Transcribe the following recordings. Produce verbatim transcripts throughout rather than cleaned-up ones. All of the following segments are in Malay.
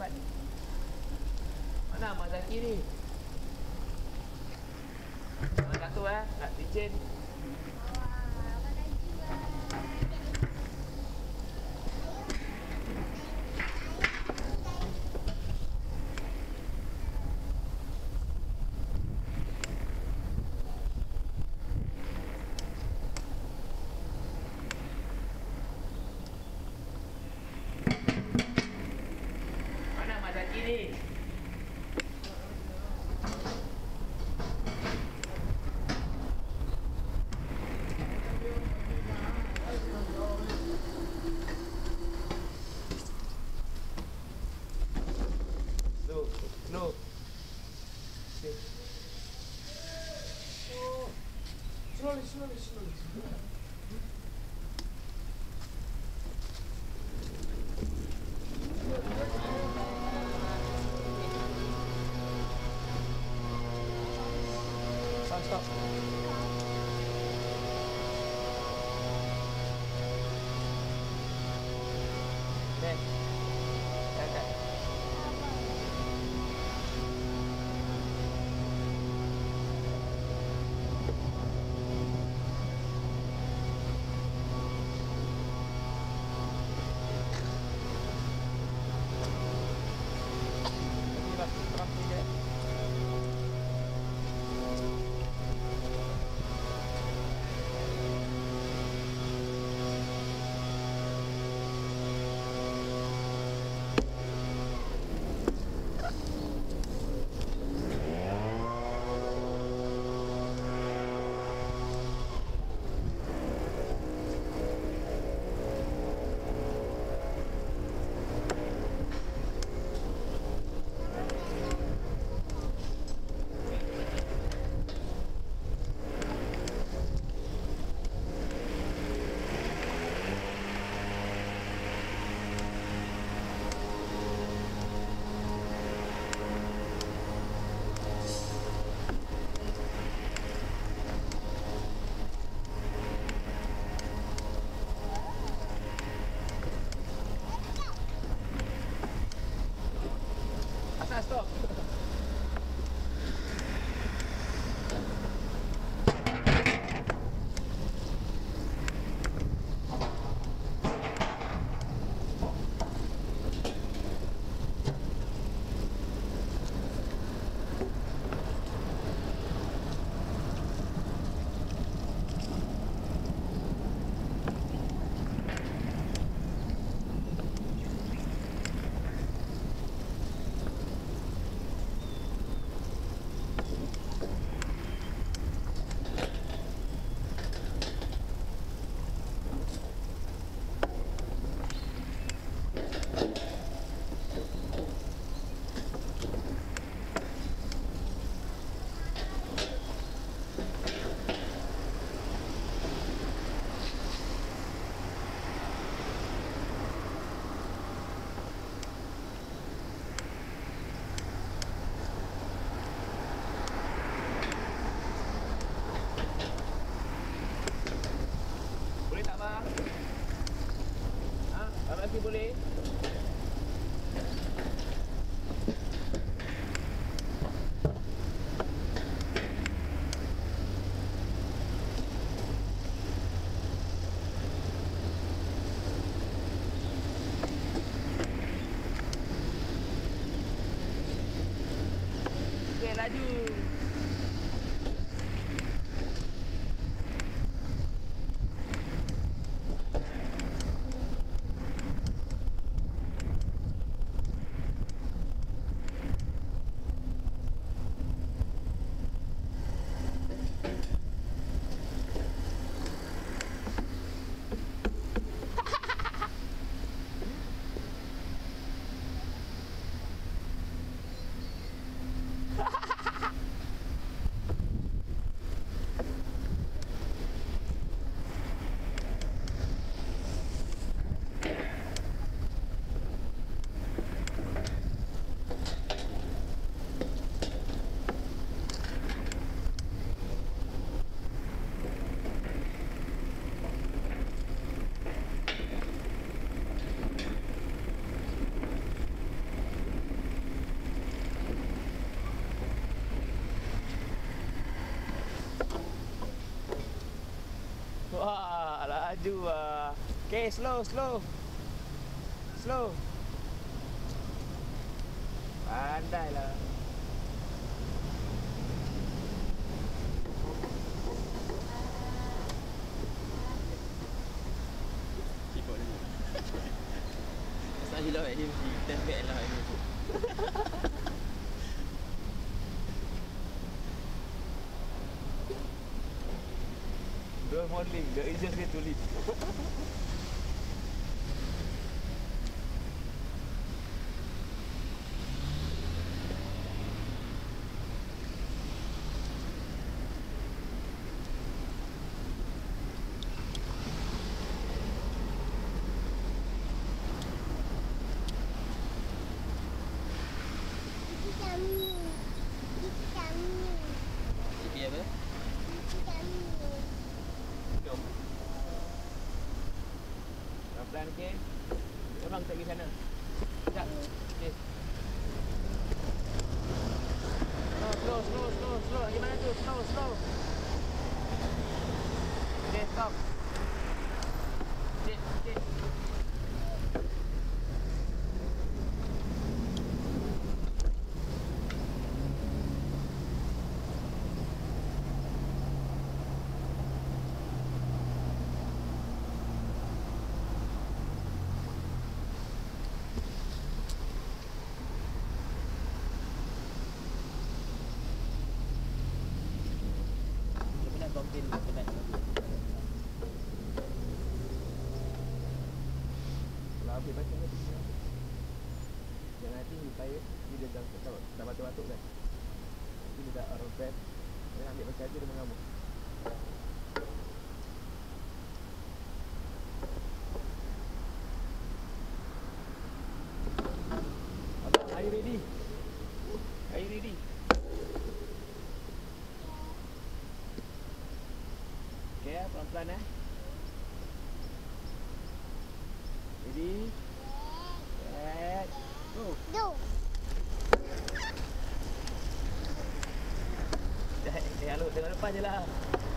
cepat. Mana Ahmad Zaki ni? Jangan jatuh eh, nak licin. Mana Ahmad Zaki ni? Slow, slow. Okay. Oh, slowly, slowly, slowly. Stop, stop. Okay. Okay. Terang sikit. Asal stop. Boleh tak bang? Ha? Abang lagi boleh? Okey, laju. dua. Okay, slow, slow. Slow. Pandailah. Ikut dulu. Asal hilau kat dia mesti turn back lah ini. Dual modeling, the easiest way to live. Cipi apa? Jom. Pelan-pelan, okey. Orang tak pergi sana. Sekejap. Okey. Slow, slow, slow, slow, slow. Lagi mana tu? Slow, slow. Okey, stop. Okey, okey. Komplain penat. Kalau habis macam ni, jangan nanti tayar ni dia dah dah, dah batuk-batuk kan. Nanti dia dah out of breath. Dia ambil macam tu dia mengamuk. Abang, are you ready? Are you ready? Okay, pelan-pelan eh. Ready? Set. Go. Go. Eh, eh, Alok, tengok depan je lah.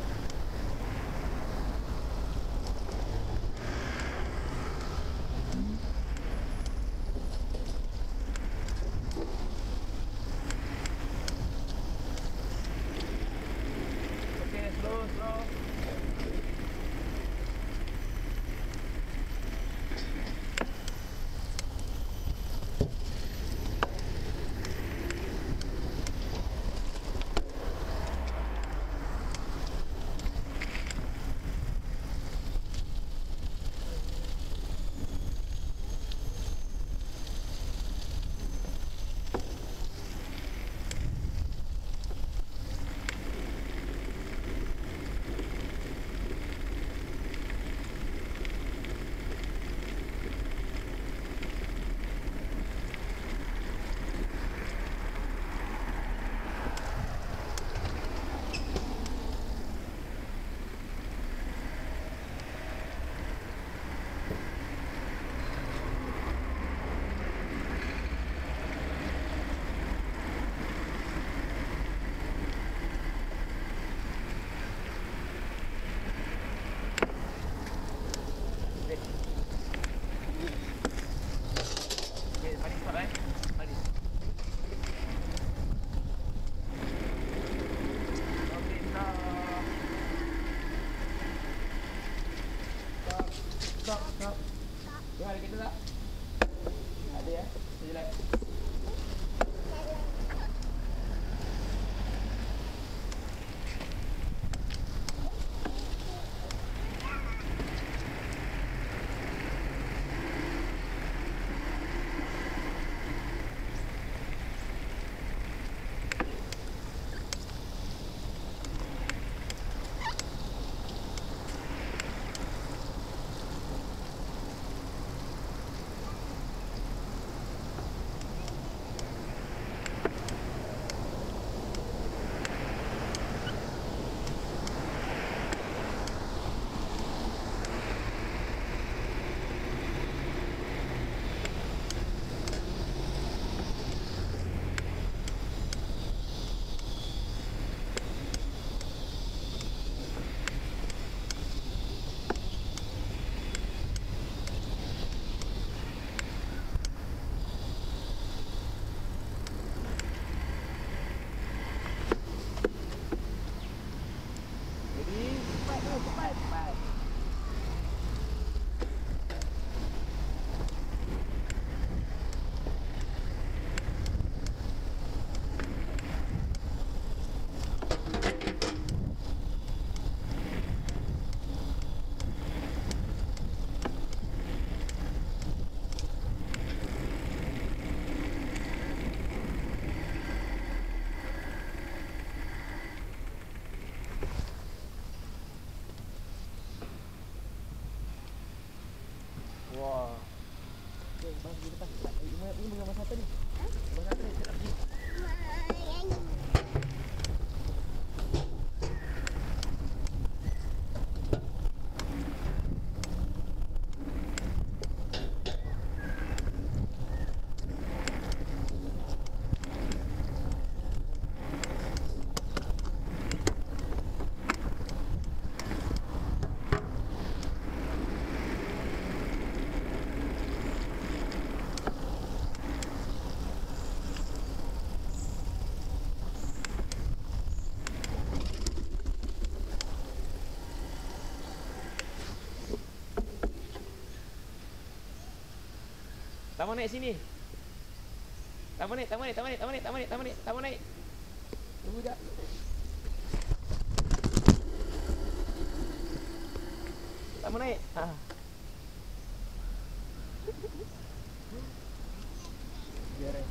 Okay, slow, slow. Stop, stop. Ya, ada kereta tak? Ada ya? Saya jelek. Wah. Okay, bang pergi depan. Eh, ini ini bukan masa apa ni? Ha? Masa apa ni? Kita nak pergi. Tak mau naik sini. Tak mau naik, tak mau naik, tak mau naik, tak mau naik, tak mau naik, tak mau naik, tak mau naik. Tunggu jap. Tak mau naik. Ha. Biar eh.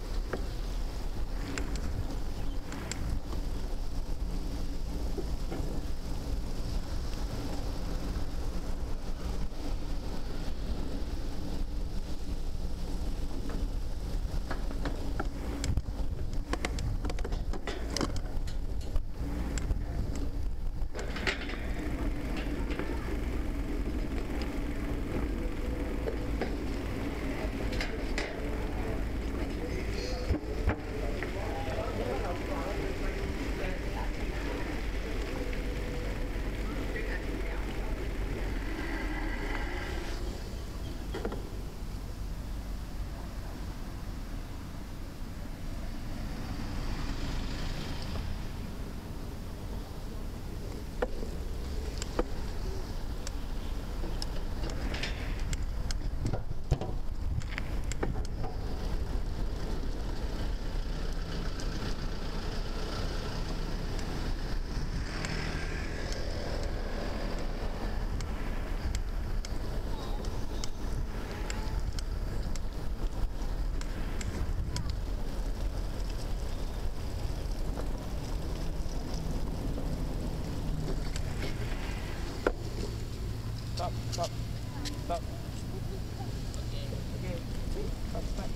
Stop, stop, stop. Okay. Okay, wait, stop, stop.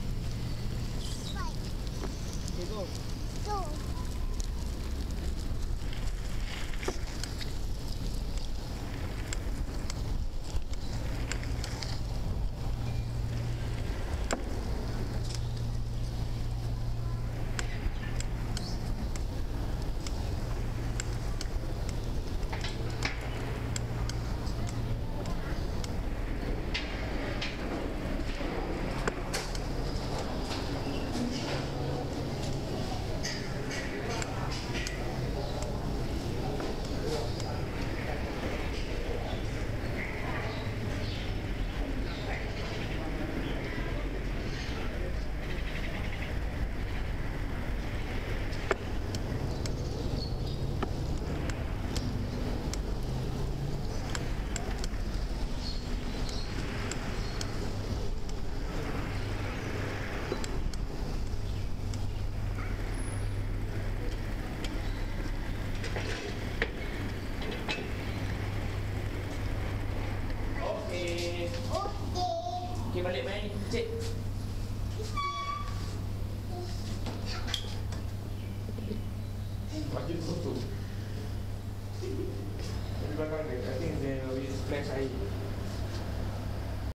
Okay, go. Go. Okay. Okay. Okay, balik main. Cik.